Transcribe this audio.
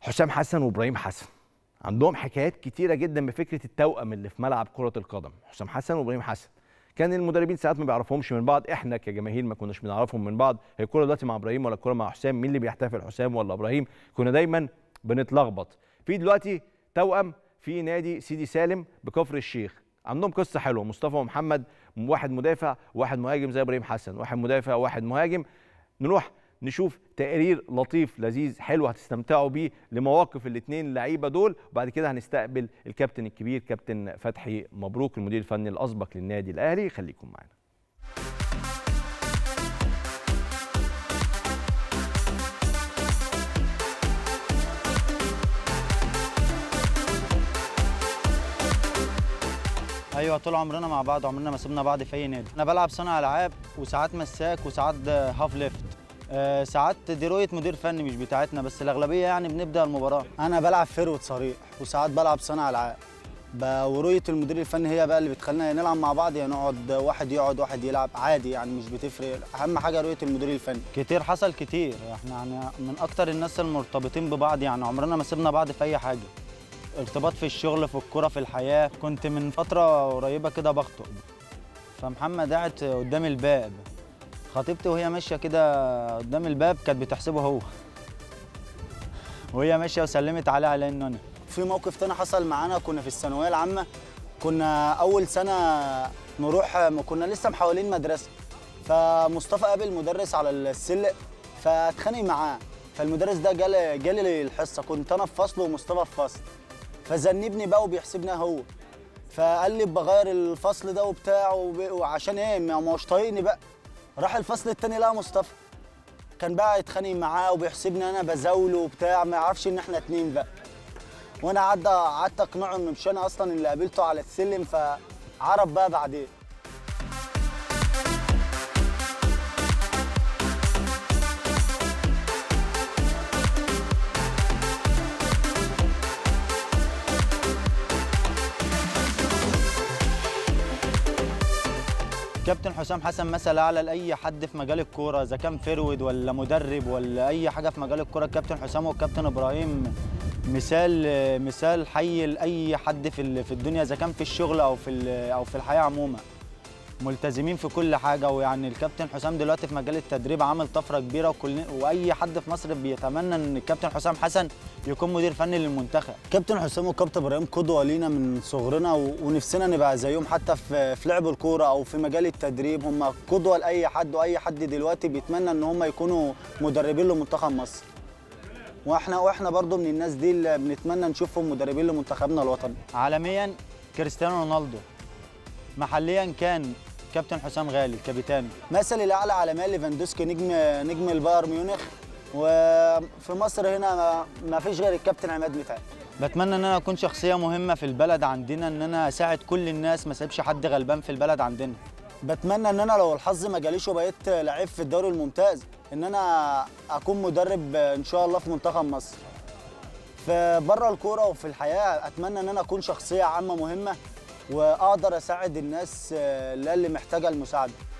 حسام حسن وابراهيم حسن عندهم حكايات كتيره جدا بفكره التوأم اللي في ملعب كره القدم. حسام حسن وابراهيم حسن كان المدربين ساعات ما بيعرفهمش من بعض، احنا كجماهير ما كناش بنعرفهم من بعض. هي الكوره دلوقتي مع ابراهيم ولا الكوره مع حسام؟ مين اللي بيحتفل، حسام ولا ابراهيم؟ كنا دايما بنتلخبط. في دلوقتي توأم في نادي سيدي سالم بكفر الشيخ، عندهم قصه حلوه. مصطفى ومحمد، واحد مدافع وواحد مهاجم زي ابراهيم حسن، واحد مدافع وواحد مهاجم. نروح نشوف تقرير لطيف لذيذ حلو هتستمتعوا بيه لمواقف الاثنين اللعيبه دول، وبعد كده هنستقبل الكابتن الكبير كابتن فتحي مبروك المدير الفني الاسبق للنادي الاهلي. خليكم معانا. ايوه، طول عمرنا مع بعض، عمرنا ما سيبنا بعض في اي نادي. انا بلعب صانع العاب وساعات مساك وساعات هاف ليفت. ساعات دي رؤيه مدير فني مش بتاعتنا، بس الاغلبيه يعني بنبدا المباراه. انا بلعب فيرود صريح وساعات بلعب صانع العاب، ورؤيه المدير الفني هي بقى اللي بتخلينا نلعب مع بعض، يعني نقعد واحد يقعد واحد يلعب عادي، يعني مش بتفرق. اهم حاجه رؤيه المدير الفني. كتير حصل كتير، احنا يعني من اكتر الناس المرتبطين ببعض، يعني عمرنا ما سيبنا بعض في اي حاجه. ارتباط في الشغل، في الكوره، في الحياه. كنت من فتره قريبه كده بخطب، فمحمد قاعد قدام الباب، خطيبتي وهي ماشيه كده قدام الباب كانت بتحسبه هو، وهي ماشيه وسلمت عليه على انه انا. في موقف تاني حصل معانا، كنا في الثانويه العامه، كنا اول سنه نروح، كنا لسه محولين مدرسه، فمصطفى قابل مدرس على السلق فاتخانق معاه، فالمدرس ده جالي الحصه، كنت انا في فصل ومصطفى في فصل، فذنبني بقى وبيحسبنا هو، فقال لي بغير الفصل ده وبتاع وعشان ايه، ما هوش طايقني بقى. راح الفصل التاني لقى مصطفى كان بقى يتخانق معاه وبيحسبني انا بزاوله وبتاع، ما يعرفش ان احنا اتنين بقى. وانا قعدت اقنعه انه مش انا اصلا اللي قابلته على السلم، فعرف بقى بعدين. كابتن حسام حسن مثل اعلى لاي حد في مجال الكوره، اذا كان فيرود ولا مدرب ولا اي حاجه في مجال الكوره. الكابتن حسام والكابتن ابراهيم مثال حي لاي حد في الدنيا، اذا كان في الشغل او في الحياه عموما. ملتزمين في كل حاجه، ويعني الكابتن حسام دلوقتي في مجال التدريب عامل طفره كبيره، واي حد في مصر بيتمنى ان الكابتن حسام حسن يكون مدير فني للمنتخب. كابتن حسام وكابتن ابراهيم قدوه لينا من صغرنا، ونفسنا نبقى زيهم حتى في لعب الكوره او في مجال التدريب. هم قدوه لاي حد، واي حد دلوقتي بيتمنى ان هم يكونوا مدربين لمنتخب مصر. واحنا برضو من الناس دي اللي بنتمنى نشوفهم مدربين لمنتخبنا الوطني. عالميا كريستيانو رونالدو، محليا كان كابتن حسام غالي الكابيتان. مثلي الاعلى عالميا ليفاندوسكي، نجم البايرن ميونخ، وفي مصر هنا ما فيش غير الكابتن عماد متعب. بتمنى ان انا اكون شخصيه مهمه في البلد عندنا، ان انا اساعد كل الناس، ما اسيبش حد غلبان في البلد عندنا. بتمنى ان انا لو الحظ ما جاليش وبقيت لعيب في الدوري الممتاز، ان انا اكون مدرب ان شاء الله في منتخب مصر. في بره الكوره وفي الحياه اتمنى ان انا اكون شخصيه عامه مهمه، واقدر اساعد الناس اللي محتاجه المساعده.